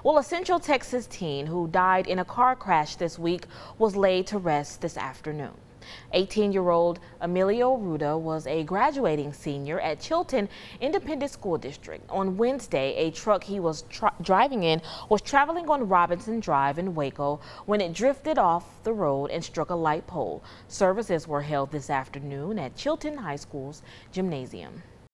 Well, a Central Texas teen who died in a car crash this week was laid to rest this afternoon. 18-year-old Emilo Rueda was a graduating senior at Chilton Independent School District. On Wednesday, a truck he was driving in was traveling on Robinson Drive in Waco when it drifted off the road and struck a light pole. Services were held this afternoon at Chilton High School's gymnasium.